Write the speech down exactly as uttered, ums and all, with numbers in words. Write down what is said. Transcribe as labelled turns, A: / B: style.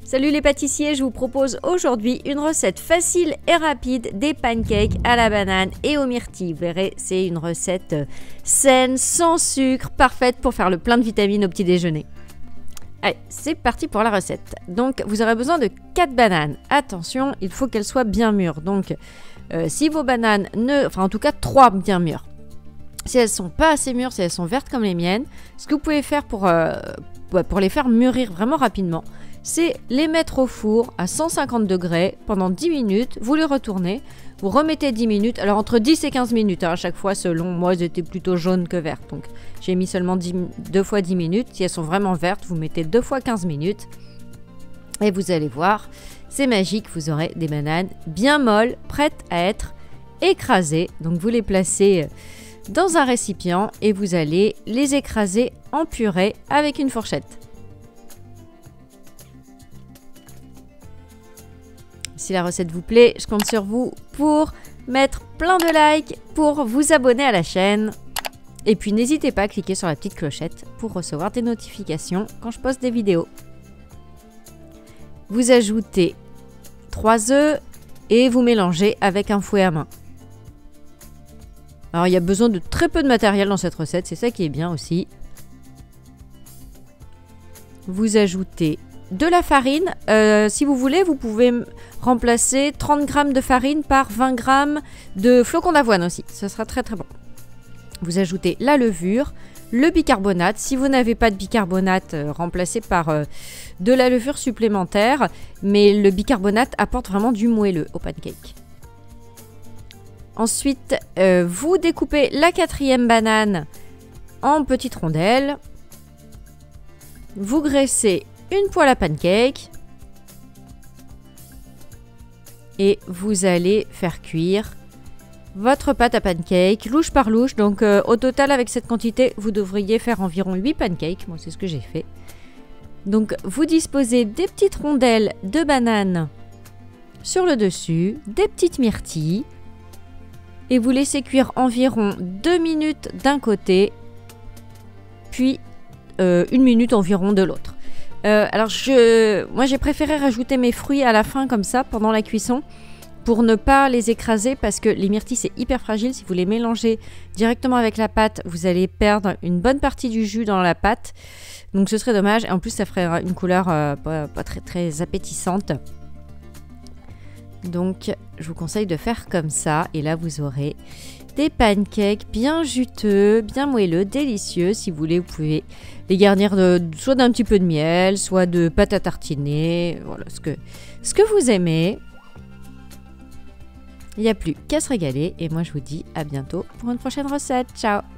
A: Salut les pâtissiers, je vous propose aujourd'hui une recette facile et rapide des pancakes à la banane et aux myrtilles. Vous verrez, c'est une recette saine, sans sucre, parfaite pour faire le plein de vitamines au petit déjeuner. Allez, c'est parti pour la recette. Donc, vous aurez besoin de quatre bananes. Attention, il faut qu'elles soient bien mûres. Donc, euh, si vos bananes ne... Enfin, en tout cas, trois bien mûres. Si elles ne sont pas assez mûres, si elles sont vertes comme les miennes, ce que vous pouvez faire pour, euh, pour les faire mûrir vraiment rapidement, c'est les mettre au four à cent cinquante degrés pendant dix minutes, vous les retournez, vous remettez dix minutes, alors entre dix et quinze minutes hein, à chaque fois selon, moi elles étaient plutôt jaunes que vertes, donc j'ai mis seulement dix, deux fois dix minutes, si elles sont vraiment vertes, vous mettez deux fois quinze minutes, et vous allez voir, c'est magique, vous aurez des bananes bien molles, prêtes à être écrasées, donc vous les placez dans un récipient et vous allez les écraser en purée avec une fourchette. Si la recette vous plaît, je compte sur vous pour mettre plein de likes, pour vous abonner à la chaîne. Et puis n'hésitez pas à cliquer sur la petite clochette pour recevoir des notifications quand je poste des vidéos. Vous ajoutez trois œufs et vous mélangez avec un fouet à main. Alors il y a besoin de très peu de matériel dans cette recette, c'est ça qui est bien aussi. Vous ajoutez de la farine, euh, si vous voulez, vous pouvez remplacer trente grammes de farine par vingt grammes de flocons d'avoine aussi. Ce sera très très bon. Vous ajoutez la levure, le bicarbonate. Si vous n'avez pas de bicarbonate, euh, remplacez par euh, de la levure supplémentaire. Mais le bicarbonate apporte vraiment du moelleux au pancake. Ensuite, euh, vous découpez la quatrième banane en petites rondelles. Vous graissez une poêle à pancake et vous allez faire cuire votre pâte à pancake louche par louche. Donc euh, au total avec cette quantité vous devriez faire environ huit pancakes. Moi c'est ce que j'ai fait. Donc vous disposez des petites rondelles de banane sur le dessus, des petites myrtilles et vous laissez cuire environ deux minutes d'un côté puis euh, une minute environ de l'autre. Euh, alors, je, moi, j'ai préféré rajouter mes fruits à la fin, comme ça, pendant la cuisson, pour ne pas les écraser, parce que les myrtilles, c'est hyper fragile. Si vous les mélangez directement avec la pâte, vous allez perdre une bonne partie du jus dans la pâte. Donc, ce serait dommage. Et en plus, ça ferait une couleur euh, pas, pas très, très appétissante. Donc, je vous conseille de faire comme ça. Et là, vous aurez des pancakes bien juteux, bien moelleux, délicieux. Si vous voulez, vous pouvez les garnir de, soit d'un petit peu de miel, soit de pâte à tartiner. Voilà, ce que, ce que vous aimez. Il n'y a plus qu'à se régaler. Et moi, je vous dis à bientôt pour une prochaine recette. Ciao!